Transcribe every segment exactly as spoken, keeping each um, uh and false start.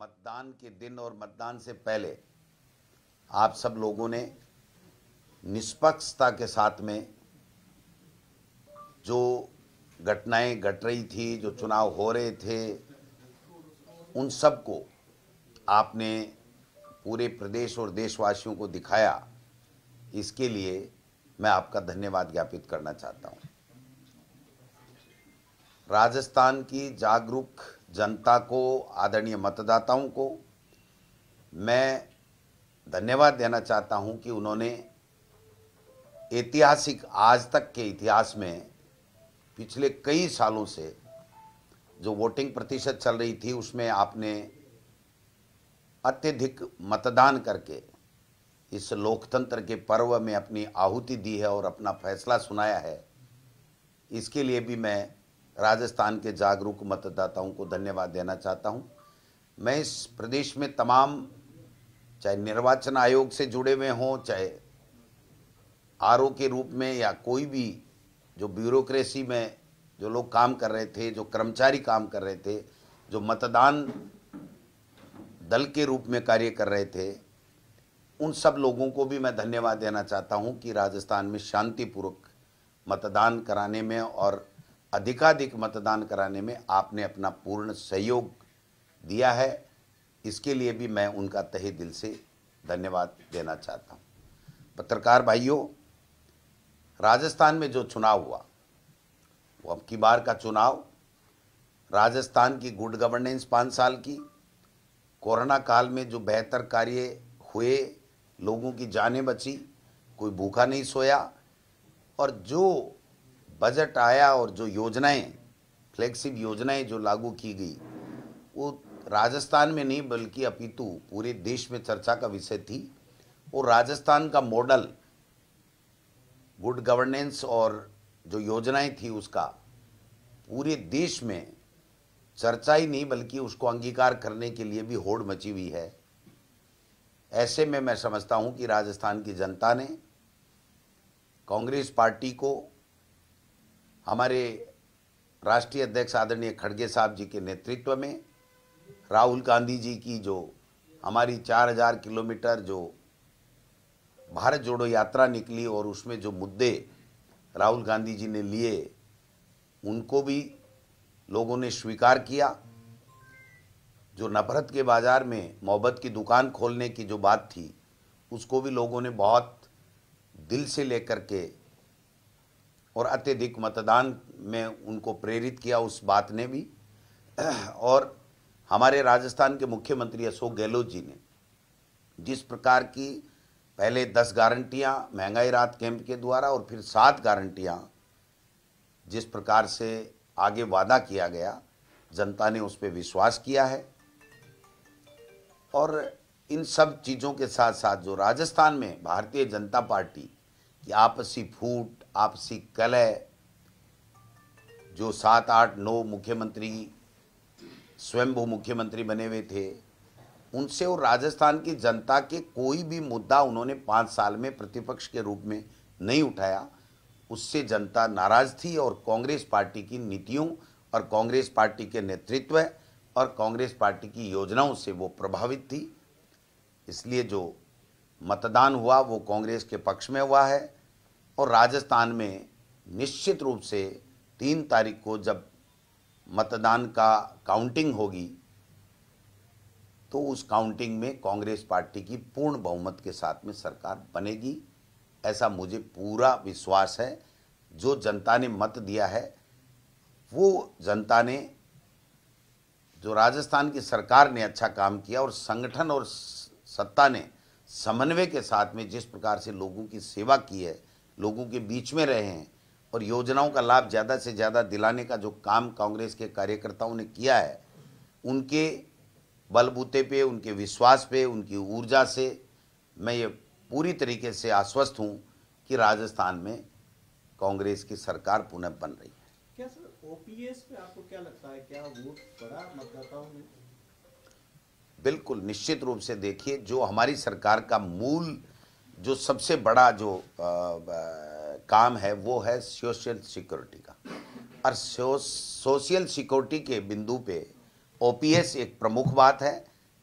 मतदान के दिन और मतदान से पहले आप सब लोगों ने निष्पक्षता के साथ में जो घटनाएं घट रही थी, जो चुनाव हो रहे थे, उन सब को आपने पूरे प्रदेश और देशवासियों को दिखाया। इसके लिए मैं आपका धन्यवाद ज्ञापित करना चाहता हूं। राजस्थान की जागरूक जनता को, आदरणीय मतदाताओं को मैं धन्यवाद देना चाहता हूं कि उन्होंने ऐतिहासिक, आज तक के इतिहास में पिछले कई सालों से जो वोटिंग प्रतिशत चल रही थी उसमें आपने अत्यधिक मतदान करके इस लोकतंत्र के पर्व में अपनी आहुति दी है और अपना फैसला सुनाया है। इसके लिए भी मैं राजस्थान के जागरूक मतदाताओं को धन्यवाद देना चाहता हूं। मैं इस प्रदेश में तमाम, चाहे निर्वाचन आयोग से जुड़े हुए हों, चाहे आरओ के रूप में, या कोई भी जो ब्यूरोक्रेसी में जो लोग काम कर रहे थे, जो कर्मचारी काम कर रहे थे, जो मतदान दल के रूप में कार्य कर रहे थे, उन सब लोगों को भी मैं धन्यवाद देना चाहता हूं कि राजस्थान में शांतिपूर्वक मतदान कराने में और अधिकाधिक मतदान कराने में आपने अपना पूर्ण सहयोग दिया है। इसके लिए भी मैं उनका तहे दिल से धन्यवाद देना चाहता हूं। पत्रकार भाइयों, राजस्थान में जो चुनाव हुआ वो अब की बार का चुनाव राजस्थान की गुड गवर्नेंस पाँच साल की, कोरोना काल में जो बेहतर कार्य हुए, लोगों की जानें बची, कोई भूखा नहीं सोया, और जो बजट आया और जो योजनाएं, फ्लैगशिप योजनाएं जो लागू की गई, वो राजस्थान में नहीं बल्कि अपितु पूरे देश में चर्चा का विषय थी। और राजस्थान का मॉडल गुड गवर्नेंस और जो योजनाएं थी उसका पूरे देश में चर्चा ही नहीं बल्कि उसको अंगीकार करने के लिए भी होड़ मची हुई है। ऐसे में मैं समझता हूं कि राजस्थान की जनता ने कांग्रेस पार्टी को, हमारे राष्ट्रीय अध्यक्ष आदरणीय खड़गे साहब जी के नेतृत्व में, राहुल गांधी जी की जो हमारी चार हजार किलोमीटर जो भारत जोड़ो यात्रा निकली और उसमें जो मुद्दे राहुल गांधी जी ने लिए, उनको भी लोगों ने स्वीकार किया। जो नफरत के बाजार में मोहब्बत की दुकान खोलने की जो बात थी, उसको भी लोगों ने बहुत दिल से लेकर के और अत्यधिक मतदान में उनको प्रेरित किया, उस बात ने भी। और हमारे राजस्थान के मुख्यमंत्री अशोक गहलोत जी ने जिस प्रकार की पहले दस गारंटियां महंगाई राहत कैंप के द्वारा और फिर सात गारंटियां जिस प्रकार से आगे वादा किया गया, जनता ने उस पर विश्वास किया है। और इन सब चीज़ों के साथ साथ जो राजस्थान में भारतीय जनता पार्टी की आपसी फूट, आपसी कलह, जो सात आठ नौ मुख्यमंत्री स्वयंभू मुख्यमंत्री बने हुए थे, उनसे और राजस्थान की जनता के कोई भी मुद्दा उन्होंने पाँच साल में प्रतिपक्ष के रूप में नहीं उठाया। उससे जनता नाराज थी और कांग्रेस पार्टी की नीतियों और कांग्रेस पार्टी के नेतृत्व और कांग्रेस पार्टी की योजनाओं से वो प्रभावित थी। इसलिए जो मतदान हुआ वो कांग्रेस के पक्ष में हुआ है। और राजस्थान में निश्चित रूप से तीन तारीख को जब मतदान का काउंटिंग होगी तो उस काउंटिंग में कांग्रेस पार्टी की पूर्ण बहुमत के साथ में सरकार बनेगी, ऐसा मुझे पूरा विश्वास है। जो जनता ने मत दिया है वो जनता ने, जो राजस्थान की सरकार ने अच्छा काम किया और संगठन और सत्ता ने समन्वय के साथ में जिस प्रकार से लोगों की सेवा की है, लोगों के बीच में रहे हैं और योजनाओं का लाभ ज़्यादा से ज़्यादा दिलाने का जो काम कांग्रेस के कार्यकर्ताओं ने किया है, उनके बलबूते पे, उनके विश्वास पे, उनकी ऊर्जा से मैं ये पूरी तरीके से आश्वस्त हूँ कि राजस्थान में कांग्रेस की सरकार पुनः बन रही है। क्या सर ओपीएस पे आपको क्या लगता है, क्या वोट पड़ा मतदाताओं में? बिल्कुल, निश्चित रूप से देखिए, जो हमारी सरकार का मूल जो सबसे बड़ा जो आ, आ, काम है वो है सोशल सिक्योरिटी का। और सो, सोशल सिक्योरिटी के बिंदु पे ओपीएस एक प्रमुख बात है,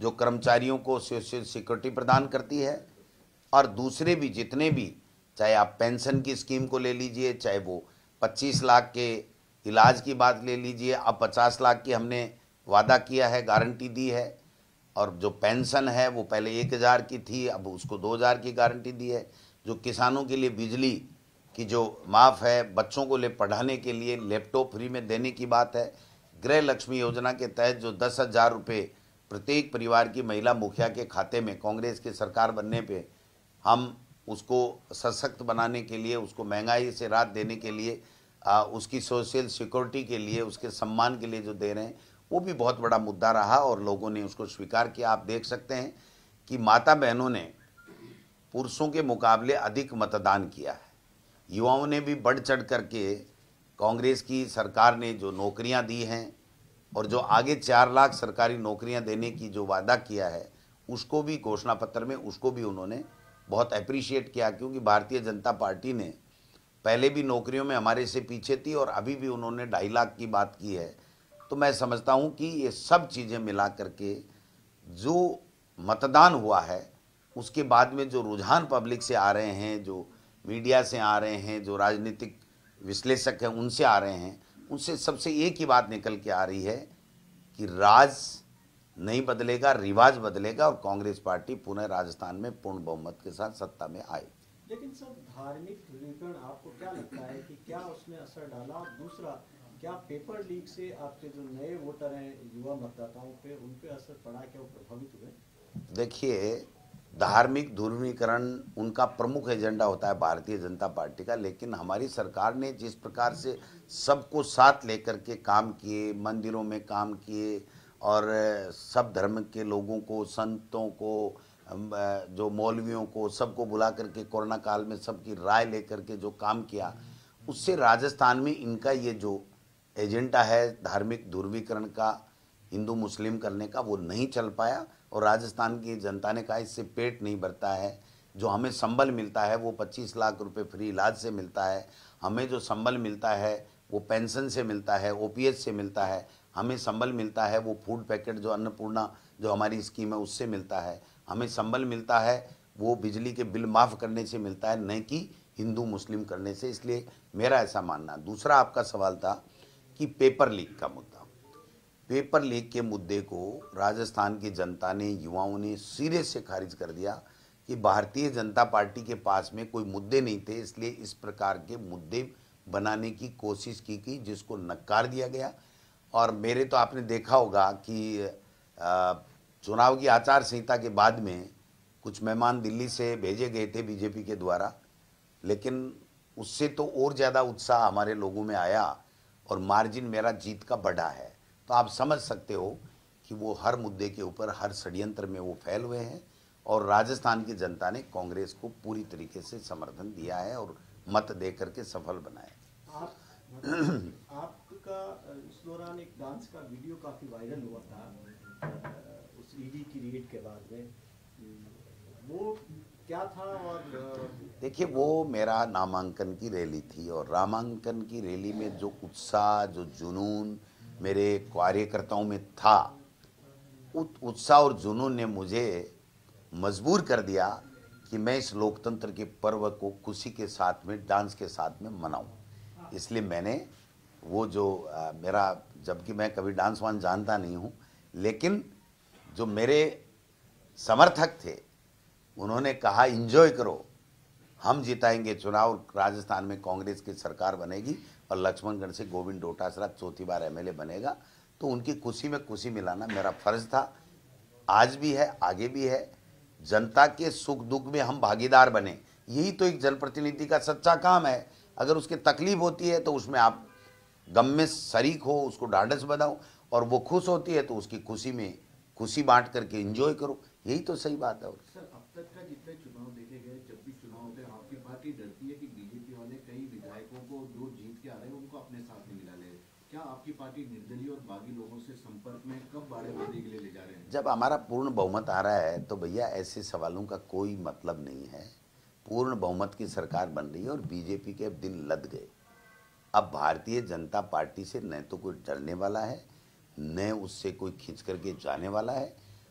जो कर्मचारियों को सोशल सिक्योरिटी प्रदान करती है, और दूसरे भी जितने भी, चाहे आप पेंशन की स्कीम को ले लीजिए, चाहे वो पच्चीस लाख के इलाज की बात ले लीजिए, अब पचास लाख की हमने वादा किया है, गारंटी दी है। और जो पेंशन है वो पहले एक हज़ार की थी, अब उसको दो हज़ार की गारंटी दी है। जो किसानों के लिए बिजली की जो माफ़ है, बच्चों को ले पढ़ाने के लिए लैपटॉप फ्री में देने की बात है। गृह लक्ष्मी योजना के तहत जो दस हज़ार रुपये प्रत्येक परिवार की महिला मुखिया के खाते में कांग्रेस की सरकार बनने पे हम उसको सशक्त बनाने के लिए, उसको महंगाई से राहत देने के लिए, आ, उसकी सोशल सिक्योरिटी के लिए, उसके सम्मान के लिए जो दे रहे हैं, वो भी बहुत बड़ा मुद्दा रहा और लोगों ने उसको स्वीकार किया। आप देख सकते हैं कि माता बहनों ने पुरुषों के मुकाबले अधिक मतदान किया है। युवाओं ने भी बढ़ चढ़ करके कांग्रेस की सरकार ने जो नौकरियां दी हैं और जो आगे चार लाख सरकारी नौकरियां देने की जो वादा किया है, उसको भी घोषणा पत्र में उसको भी उन्होंने बहुत अप्रिशिएट किया, क्योंकि भारतीय जनता पार्टी ने पहले भी नौकरियों में हमारे से पीछे थी और अभी भी उन्होंने ढाई लाख की बात की है। तो मैं समझता हूं कि ये सब चीज़ें मिला करके जो मतदान हुआ है, उसके बाद में जो रुझान पब्लिक से आ रहे हैं, जो मीडिया से आ रहे हैं, जो राजनीतिक विश्लेषक हैं उनसे आ रहे हैं, उनसे सबसे एक ही बात निकल के आ रही है कि राज नहीं बदलेगा, रिवाज बदलेगा और कांग्रेस पार्टी पुनः राजस्थान में पूर्ण बहुमत के साथ सत्ता में आए। लेकिन सर, धार्मिक ध्रुवीकरण आपको क्या लगता है कि क्या उसने असर डाला? दूसरा, क्या पेपर लीक से आपके जो नए वोटर हैं, युवा मतदाताओं पे, उन पे असर पड़ा? क्या वो प्रभावित हुए? देखिए, धार्मिक ध्रुवीकरण उनका प्रमुख एजेंडा होता है भारतीय जनता पार्टी का, लेकिन हमारी सरकार ने जिस प्रकार से सबको साथ लेकर के काम किए, मंदिरों में काम किए और सब धर्म के लोगों को, संतों को, जो मौलवियों को, सबको बुला करके कोरोना काल में सबकी राय लेकर के जो काम किया, उससे राजस्थान में इनका ये जो एजेंडा है धार्मिक ध्रुवीकरण का, हिंदू मुस्लिम करने का, वो नहीं चल पाया। और राजस्थान की जनता ने कहा इससे पेट नहीं भरता है। जो हमें संबल मिलता है वो पच्चीस लाख रुपए फ्री इलाज से मिलता है, हमें जो संबल मिलता है वो पेंशन से मिलता है, ओपीएस से मिलता है, हमें संबल मिलता है वो फूड पैकेट जो अन्नपूर्णा जो हमारी स्कीम है उससे मिलता है, हमें संबल मिलता है वो बिजली के बिल माफ़ करने से मिलता है, न कि हिंदू मुस्लिम करने से। इसलिए मेरा ऐसा मानना है। दूसरा आपका सवाल था कि पेपर लीक का मुद्दा। पेपर लीक के मुद्दे को राजस्थान की जनता ने, युवाओं ने सिरे से खारिज कर दिया कि भारतीय जनता पार्टी के पास में कोई मुद्दे नहीं थे, इसलिए इस प्रकार के मुद्दे बनाने की कोशिश की गई जिसको नकार दिया गया। और मेरे तो आपने देखा होगा कि चुनाव की आचार संहिता के बाद में कुछ मेहमान दिल्ली से भेजे गए थे बीजेपी के द्वारा, लेकिन उससे तो और ज़्यादा उत्साह हमारे लोगों में आया और मार्जिन मेरा जीत का बढ़ा है। तो आप समझ सकते हो कि वो हर मुद्दे के ऊपर, हर षड्यंत्र में वो फैल हुए हैं और राजस्थान की जनता ने कांग्रेस को पूरी तरीके से समर्थन दिया है और मत दे करके सफल बनाया। आप आपका इस दौरान एक डांस का वीडियो काफ़ी वायरल हुआ था उस ईडी की रेड के बाद में, वो क्या था? और देखिए, वो मेरा नामांकन की रैली थी और नामांकन की रैली में जो उत्साह, जो जुनून मेरे कार्यकर्ताओं में था, उस उत्साह और जुनून ने मुझे मजबूर कर दिया कि मैं इस लोकतंत्र के पर्व को खुशी के साथ में, डांस के साथ में मनाऊं। इसलिए मैंने वो जो आ, मेरा, जबकि मैं कभी डांस वांस जानता नहीं हूं, लेकिन जो मेरे समर्थक थे उन्होंने कहा एंजॉय करो, हम जिताएंगे चुनाव, राजस्थान में कांग्रेस की सरकार बनेगी और लक्ष्मणगढ़ से गोविंद डोटासरा चौथी बार एमएलए बनेगा। तो उनकी खुशी में खुशी मिलाना मेरा फर्ज था, आज भी है, आगे भी है। जनता के सुख दुख में हम भागीदार बने, यही तो एक जनप्रतिनिधि का सच्चा काम है। अगर उसकी तकलीफ होती है तो उसमें आप गम में शरीक हो, उसको ढांढस बधाओ, और वो खुश होती है तो उसकी खुशी में खुशी बांट करके एंजॉय करो, यही तो सही बात है। और सर, अब तक का जितने चुनाव देखे गए, जब भी चुनाव होते हैं आपकी पार्टी डरती है कि बीजेपी वाले कई विधायकों को जो जीत के आ रहे हैं उनको अपने साथ में मिला ले। क्या आपकी पार्टी निर्दलीय और बागी लोगों से संपर्क में, कब बाड़ेबंदी के लिए ले जा रहे हैं? जब हमारा पूर्ण बहुमत आ रहा है तो भैया ऐसे सवालों का कोई मतलब नहीं है। पूर्ण बहुमत की सरकार बन रही है और बीजेपी के अब दिन लद गए। अब भारतीय जनता पार्टी से न तो कोई डरने वाला है, न उससे कोई खींच करके जाने वाला है।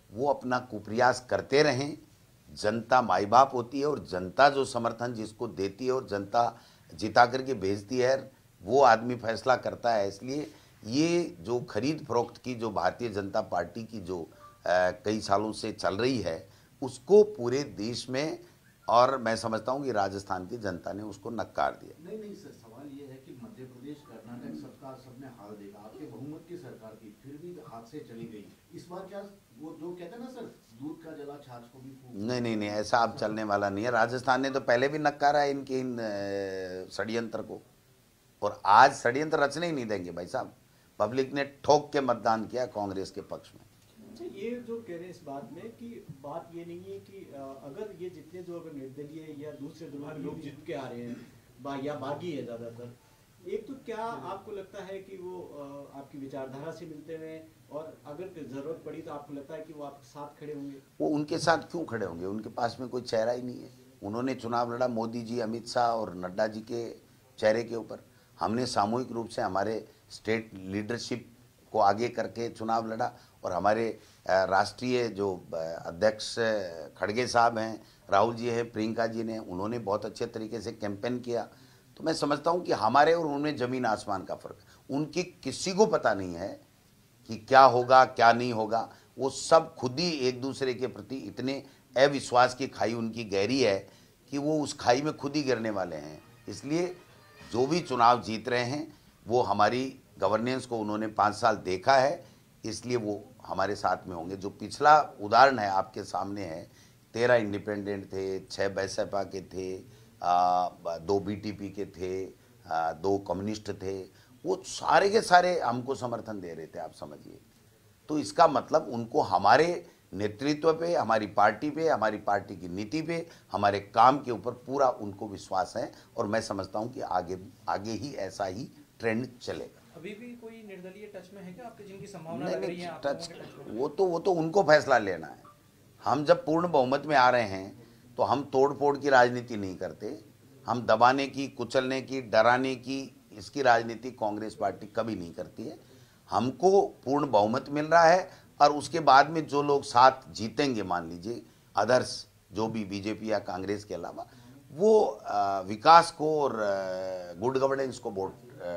वो अपना कुप्रयास करते रहें। जनता माई बाप होती है और जनता जो समर्थन जिसको देती है और जनता जिता करके भेजती है वो आदमी फैसला करता है। इसलिए ये जो खरीद फरोख्त की जो भारतीय जनता पार्टी की जो आ, कई सालों से चल रही है उसको पूरे देश में और मैं समझता हूँ कि राजस्थान की जनता ने उसको नकार दिया। नहीं नहीं सर, सवाल ये है कि मध्य प्रदेश कर्नाटक सबका सबने हार देखा, आपके बहुमत की सरकार थी, फिर भी हाथ से चली गई। इस बार क्या वो जो कहते हैं ना सर, दूध का जला छाछ को भी फूंक। नहीं नहीं नहीं, ऐसा अब चलने वाला नहीं है। राजस्थान ने तो पहले भी नकारा है इनके इन षड्यंत्र को, और आज षड्यंत्र रचने ही नहीं देंगे भाई साहब। पब्लिक ने ठोक के मतदान किया कांग्रेस के पक्ष में। अच्छा, ये जो कह रहे हैं इस बात में कि बात ये नहीं है कि अगर ये जितने जो अगर निर्दलीय या दूसरे दलों के लोग जीत के आ रहे हैं बा, या बागी है ज़्यादातर, एक तो क्या आपको लगता है कि वो आपकी विचारधारा से मिलते हैं, और अगर जरूरत पड़ी तो आपको लगता है कि वो आपके साथ खड़े होंगे? वो उनके साथ क्यों खड़े होंगे? उनके पास में कोई चेहरा ही नहीं है। उन्होंने चुनाव लड़ा मोदी जी, अमित शाह और नड्डा जी के चेहरे के ऊपर। हमने सामूहिक रूप से हमारे स्टेट लीडरशिप को आगे करके चुनाव लड़ा, और हमारे राष्ट्रीय जो अध्यक्ष खड़गे साहब हैं, राहुल जी हैं, प्रियंका जी ने, उन्होंने बहुत अच्छे तरीके से कैंपेन किया। तो मैं समझता हूं कि हमारे और उनमें ज़मीन आसमान का फ़र्क है। उनकी किसी को पता नहीं है कि क्या होगा क्या नहीं होगा। वो सब खुद ही एक दूसरे के प्रति इतने अविश्वास की खाई उनकी गहरी है कि वो उस खाई में खुद ही गिरने वाले हैं। इसलिए जो भी चुनाव जीत रहे हैं वो हमारी गवर्नेंस को उन्होंने पाँच साल देखा है, इसलिए वो हमारे साथ में होंगे। जो पिछला उदाहरण है आपके सामने है, तेरह इंडिपेंडेंट थे, छः बैसपा के थे, आ, दो बीटीपी के थे, आ, दो कम्युनिस्ट थे, वो सारे के सारे हमको समर्थन दे रहे थे, आप समझिए। तो इसका मतलब उनको हमारे नेतृत्व पे, हमारी पार्टी पे, हमारी पार्टी की नीति पे, हमारे काम के ऊपर पूरा उनको विश्वास है, और मैं समझता हूं कि आगे आगे ही ऐसा ही ट्रेंड चलेगा। अभी भी कोई निर्दलीय टच में है क्या आपके, जिनकी संभावना नहीं लग रही नहीं, है टच वो तो वो तो उनको फैसला लेना है। हम जब पूर्ण बहुमत में आ रहे हैं तो हम तोड़ फोड़ की राजनीति नहीं करते। हम दबाने की, कुचलने की, डराने की, इसकी राजनीति कांग्रेस पार्टी कभी नहीं करती है। हमको पूर्ण बहुमत मिल रहा है, और उसके बाद में जो लोग साथ जीतेंगे, मान लीजिए अदर्स जो भी बीजेपी या कांग्रेस के अलावा, वो आ, विकास को और गुड गवर्नेंस को वोट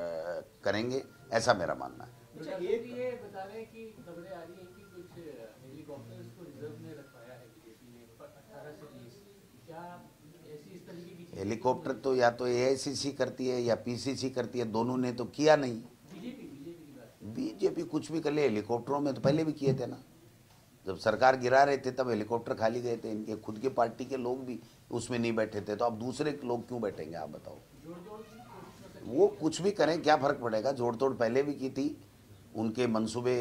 करेंगे, ऐसा मेरा मानना है। अच्छा, एक ये बता रहे हैं कि खबरें आ रही हैं कि कुछ हेलीकॉप्टर्स को रिजर्व में रखवाया है बीजेपी ने अठारह से बीस। क्या ऐसी इस तरीके की हेलीकॉप्टर तो या तो एआईसीसी करती है या पीसीसी करती है, दोनों ने तो किया नहीं। बीजेपी बीजेपी की बात? बीजेपी कुछ भी कर ले, हेलीकॉप्टरों में तो पहले भी किए थे ना। जब सरकार गिरा रहे थे तब हेलीकॉप्टर खाली गए थे, इनके खुद के पार्टी के लोग भी उसमें नहीं बैठे थे, तो अब दूसरे लोग क्यों बैठेंगे, आप बताओ। वो कुछ भी करें, क्या फर्क पड़ेगा। जोड़ तोड़ पहले भी की थी, उनके मंसूबे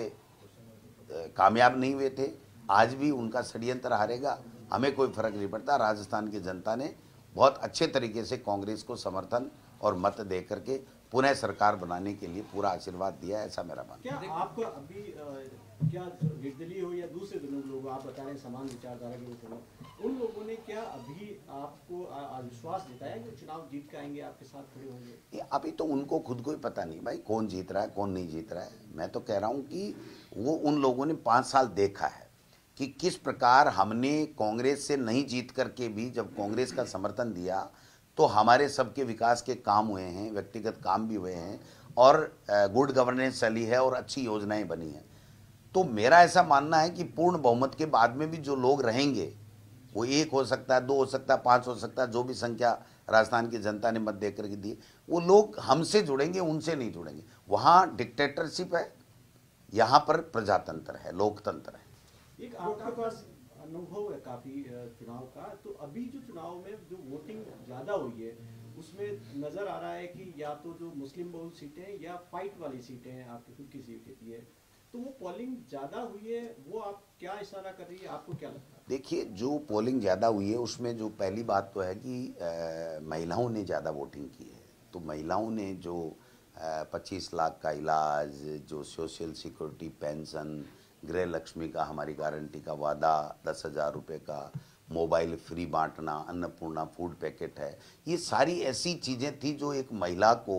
कामयाब नहीं हुए थे, आज भी उनका षड्यंत्र हारेगा, हमें कोई फर्क नहीं पड़ता। राजस्थान की जनता ने बहुत अच्छे तरीके से कांग्रेस को समर्थन और मत दे करके पुनः सरकार बनाने के लिए पूरा आशीर्वाद दिया है, ऐसा मेरा मानना है। क्या आपको अभी क्या निर्दलीय हो या दूसरे दलों के लोग, आप बता रहे हैं समान विचारधारा के लोग, उन लोगों ने क्या अभी आपको विश्वास दिखाया कि चुनाव जीत के आएंगे, आपके साथ खड़े होंगे? अभी तो उनको खुद को ही पता नहीं भाई कौन जीत रहा है कौन नहीं जीत रहा है। मैं तो कह रहा हूँ कि वो उन लोगों ने पाँच साल देखा है कि किस प्रकार हमने कांग्रेस से नहीं जीत करके भी जब कांग्रेस का समर्थन दिया तो हमारे सबके विकास के काम हुए हैं, व्यक्तिगत काम भी हुए हैं, और गुड गवर्नेंस चली है और अच्छी योजनाएं बनी हैं। तो मेरा ऐसा मानना है कि पूर्ण बहुमत के बाद में भी जो लोग रहेंगे, वो एक हो सकता है, दो हो सकता है, पाँच हो सकता है, जो भी संख्या राजस्थान की जनता ने मत देकर के दी, वो लोग हमसे जुड़ेंगे, उनसे नहीं जुड़ेंगे। वहाँ डिक्टेटरशिप है, यहाँ पर प्रजातंत्र है, लोकतंत्र है। एक आपके पास अनुभव है काफी चुनाव का, तो अभी जो चुनाव में जो वोटिंग ज्यादा हुई है उसमें नजर आ रहा है कि या तो जो मुस्लिम बहुल सीटें या फाइट वाली सीटें हैं, आपकी खुद की सीट कहती है, तो वो पोलिंग ज्यादा हुई है, वो आप क्या इशारा कर रही है, आपको क्या लगता है? देखिए, जो पोलिंग ज़्यादा हुई है उसमें जो पहली बात तो है कि आ, महिलाओं ने ज़्यादा वोटिंग की है। तो महिलाओं ने जो पच्चीस लाख का इलाज, जो सोशल सिक्योरिटी पेंशन, गृह लक्ष्मी का हमारी गारंटी का वादा, दस हज़ार रुपये का मोबाइल फ्री बांटना, अन्नपूर्णा फूड पैकेट है, ये सारी ऐसी चीज़ें थी जो एक महिला को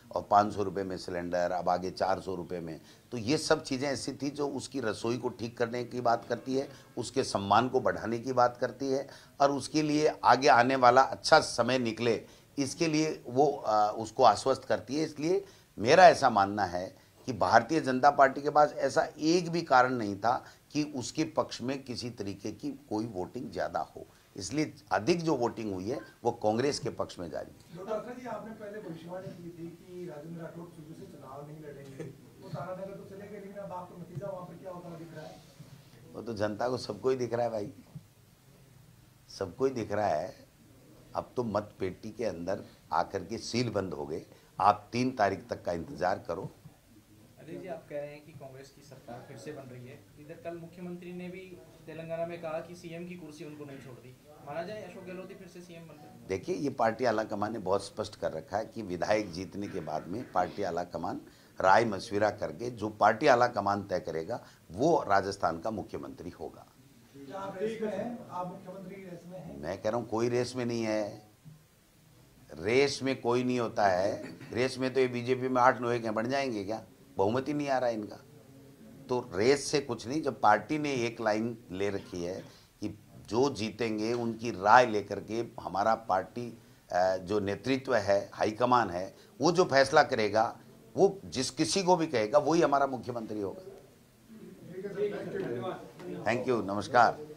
और पाँच सौ रुपये में सिलेंडर, अब आगे चार सौ रुपये में। तो ये सब चीज़ें ऐसी थी जो उसकी रसोई को ठीक करने की बात करती है, उसके सम्मान को बढ़ाने की बात करती है, और उसके लिए आगे आने वाला अच्छा समय निकले इसके लिए वो आ, उसको आश्वस्त करती है। इसलिए मेरा ऐसा मानना है कि भारतीय जनता पार्टी के पास ऐसा एक भी कारण नहीं था कि उसके पक्ष में किसी तरीके की कोई वोटिंग ज़्यादा हो। इसलिए अधिक जो वोटिंग हुई है वो कांग्रेस के पक्ष में जारी है। डॉक्टर जी, आपने पहले भविष्यवाणी की थी कि राजेंद्र राठौड़ शुरू से चुनाव नहीं लड़ेंगे, वो तारानगर तो चले गए, लेकिन अब आपको नतीजा वहाँ पर क्या होता दिख रहा है? वो तो जनता को सबको ही दिख रहा है भाई, सबको ही दिख रहा है। अब तो मत पेटी के अंदर आकर के सील बंद हो गए। आप तीन तारीख तक का इंतजार करो। अजय जी, आप कह रहे हैं कि कांग्रेस की सरकार फिर से बन रही है। इधर कल मुख्यमंत्री ने भी तेलंगाना में कहा कि सीएम की कुर्सी उनको नहीं छोड़ दी। माना जाए अशोक गहलोत ही फिर से सीएम बन रहे हैं? देखिए, ये पार्टी आलाकमान ने बहुत स्पष्ट कर रखा है कि विधायक जीतने के बाद में पार्टी आलाकमान राय मशविरा करके जो पार्टी आलाकमान तय करेगा वो राजस्थान का मुख्यमंत्री होगा। क्या आप रेस में हैं? आप मुख्यमंत्री रेस में हैं? मैं कह रहा हूँ कोई रेस में नहीं है, रेस में कोई नहीं होता है। रेस में तो ये बीजेपी में आठ नौ एक बन जाएंगे क्या? बहुमत ही नहीं आ रहा है इनका। तो रेस से कुछ नहीं, जब पार्टी ने एक लाइन ले रखी है कि जो जीतेंगे उनकी राय लेकर के हमारा पार्टी जो नेतृत्व है, हाईकमान है, वो जो फैसला करेगा, वो जिस किसी को भी कहेगा वही हमारा मुख्यमंत्री होगा। थैंक यू, नमस्कार।